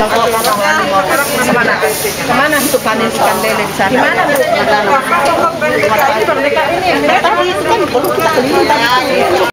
Kemana untuk panen ikan lele di sana? Gimana Bu? Tadi itu kan perlu kita keliling tadi.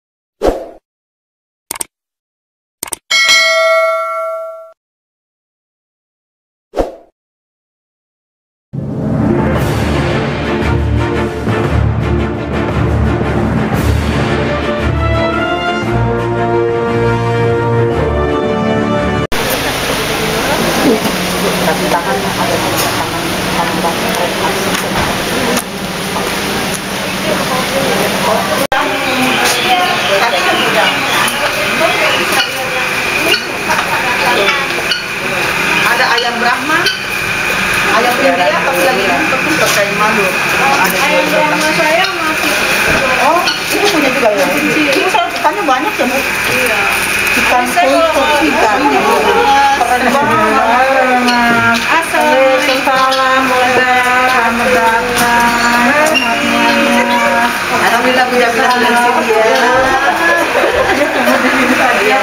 Ada ayam Brahma, ayam India, tapi yang ini tentu pakai malu. Ayam Brahma saya masih. Oh, itu punya juga ya? Ini saya ikannya banyak ya Bu? Iya. Ikan kultur ikan. Keren banget. Assalamualaikum warahmatullahi wabarakatuh. Alhamdulillah Bu Jamila di sini ya.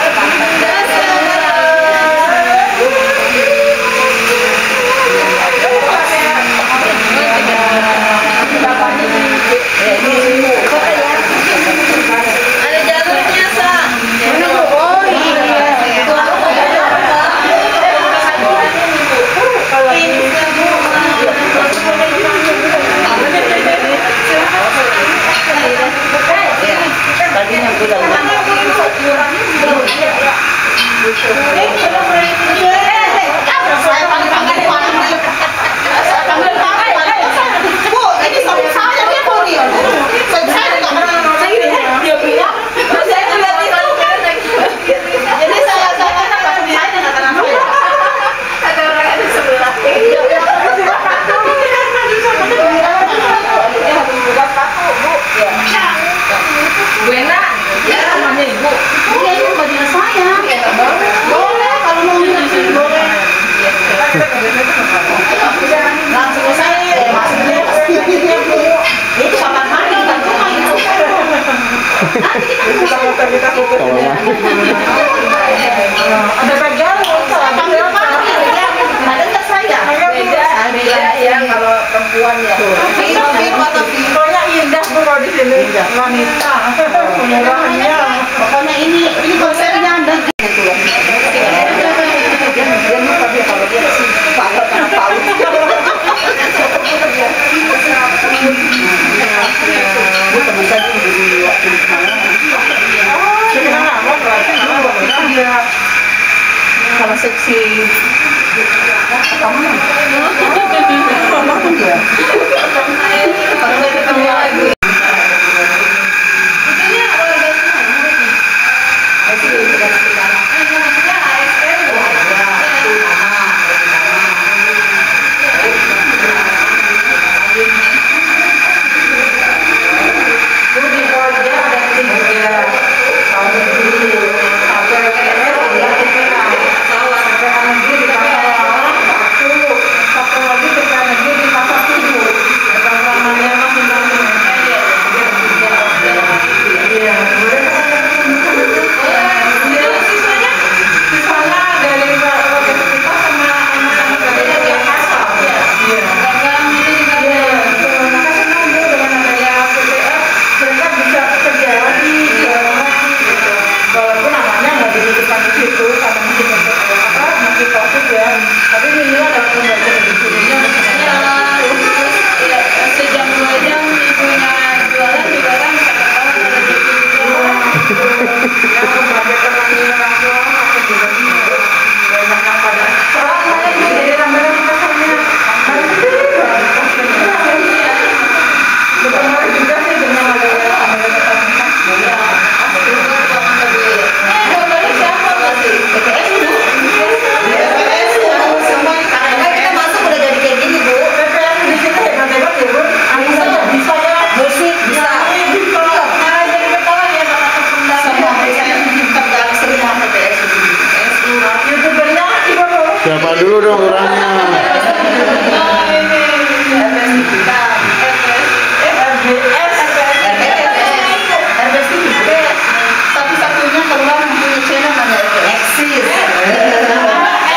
Ada jalurnya, Sa. Oh iya. Tadinya gue udah ada bagian beda ya kalau perempuan ya. Pokoknya indah Bu kalau di sini wanita punya bahannya. Pokoknya ini konsepnya ada. Kalau dia sih pakai karena palu. Bu teman saya dulu di waktu mana? Dia kalau seksi kamu pun dia Siapa dulu dong orangnya? Satu-satunya keluar punya channel namanya eksis.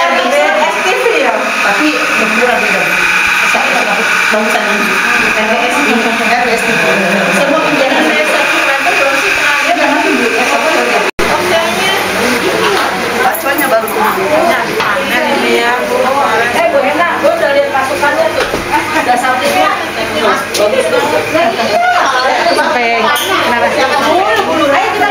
Bu Hena, gue udah lihat pasukannya tuh. Ada sapinya. Sampai narasi Ayo kita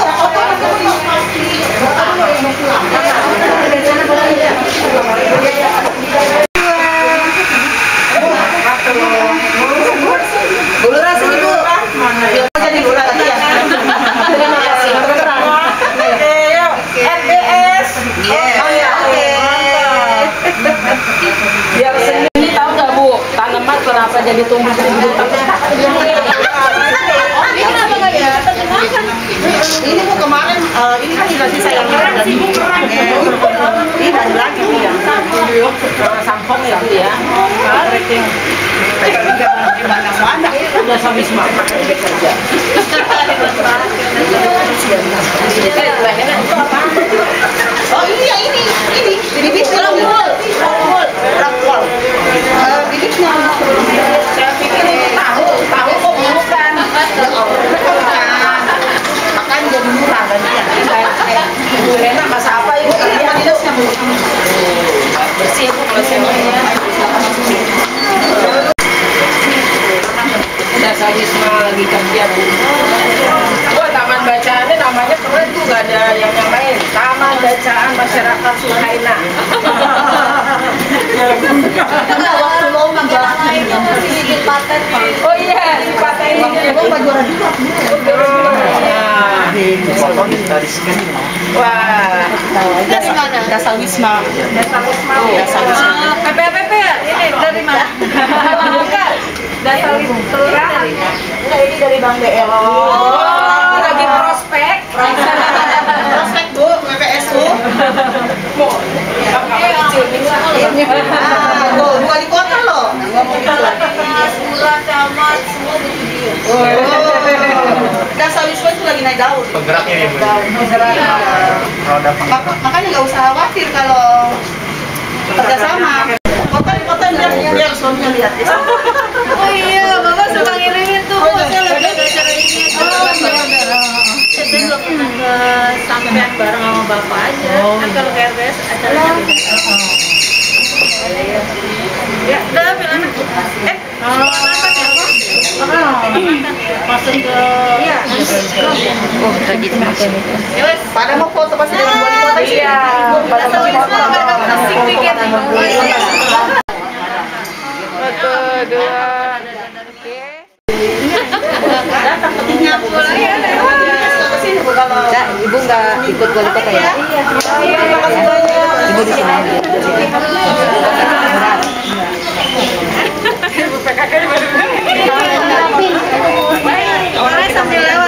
bulu rasa itu jadi gula lagi ya. Terima kasih. Oke, yuk. SBS. Oh ya, oke. Biar sendiri tahu nggak Bu, tanaman kenapa jadi tumbuh subur? Ini Bu kemarin, ini kan sudah sisa yang ini ada lagi Bu ya. Sampong ya Bu ya. Udah habis makan saja. Oh iya ini bibitnya rakol. Bibitnya. Saya pikir ini tahu kok bukan. Makan jadi murah kan ya. Kayak Bu Hena masak apa Ibu? Apa dinasnya Bu? Bersih Bu kalau semuanya. Dasar Wisma lagi kerja Bu. Wah, taman bacaannya namanya keren tuh, gak ada yang nyamain. Taman Bacaan Masyarakat Suhaina. Enggak, waktu lomba itu masih di paten. Oh iya, di paten ini. Lomba juara juga. Wah, dari mana? Dasar Wisma. PPPP ya? Ini dari mana? Bukan. Dasar kelurahan. Enggak, ini dari Bang BL. Oh, lagi prospek. Prospek Bu, PPSU. Mau tuh, wali kota loh. Lurah, camat, semua begitu. Dasar Wisma itu lagi naik daun. Penggeraknya ya Bu. Makanya nggak usah khawatir kalau kerjasama. Kota biar suaminya lihat. Oh iya, Bapak suka ngirimin tuh. Saya lagi ada acara ini. Saya belum pernah ke sampean bareng sama Bapak aja. Kan kalau ke RBS acaranya ya, udah bilang masuk ke iya. oh lagi macam itu. Ya wes, Pada mau foto pasti dengan wali kota. Iya. Pada mau foto. asik dikit. Satu, dua. Oke. Ibu nggak ikut wali kota ya? Ibu di sini aja. Orang sambil lewat.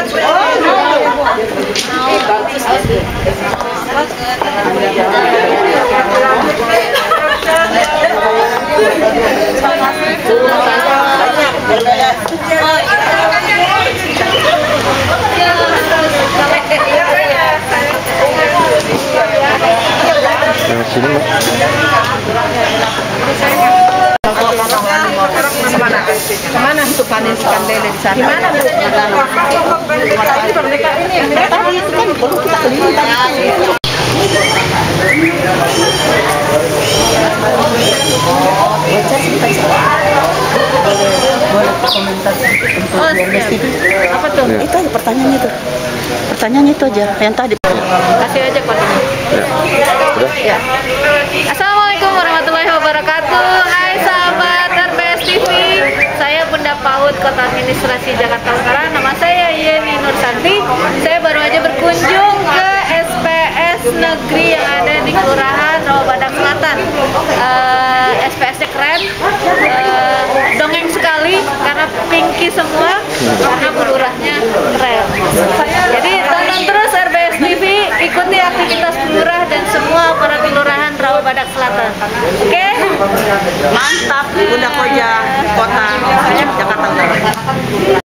Nah, sini Mbak. Kemana untuk panen ikan lele di sana? Gimana Bu? Ini merdeka ini yang tadi itu kan baru kita keliling tadi. Boleh komentar sedikit untuk BRBS TV. Apa tuh? Ya. Itu aja pertanyaannya tuh. Pertanyaannya itu aja yang tadi. Kasih aja kontennya. Ya. Udah? Ya. Assalamualaikum warahmatullahi wabarakatuh. Hai sahabat RBS TV. Saya Bunda PAUD Kota Administrasi Jakarta Utara. Nama saya Yeni Nursanti. Saya baru aja berkunjung ke SPS Negeri yang ada di Kelurahan Rawabadak Selatan. SPS-nya keren, dongeng sekali karena pinky semua, karena pelurahnya keren. Jadi tonton terus RBS TV, ikuti aktivitas pelurah dan semua para kelurahan Rawabadak Selatan. Oke? Mantap, Bunda Koja, Kota Jakarta Utara.